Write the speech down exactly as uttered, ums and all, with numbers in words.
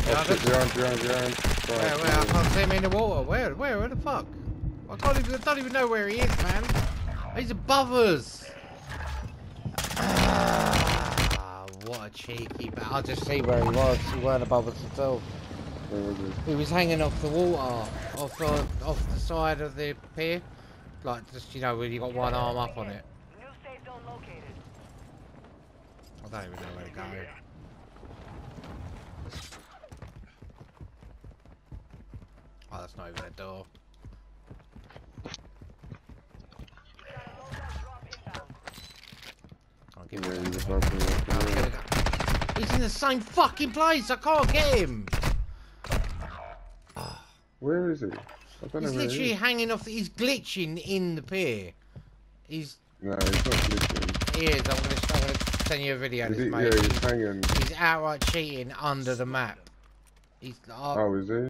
Oh shit, behind, behind, behind. Where, where? I can't see him in the water. Where, where, where the fuck? I can't even, I don't even know where he is, man. He's above us. Ah, what a cheeky bat. I'll just see where he was. He weren't above us at all. Where was he? He was hanging off the water, off the, off the side of the pier. Like, just, you know, when you got one arm up on it. New safe zone located. I don't even know where to go. Oh, that's not even a door. I'll give Yeah, him he's that. above me. I'll give it that. He's in the same fucking place. I can't get him. Where is he? I don't He's know where literally he is. hanging off. The, he's glitching in the pier. He's. No, he's not glitching. He is. I'm gonna. I'm gonna send you a video of Is this, he, mate. yeah, he's hanging. He's outright cheating under the map. He's. Oh, Oh, is he?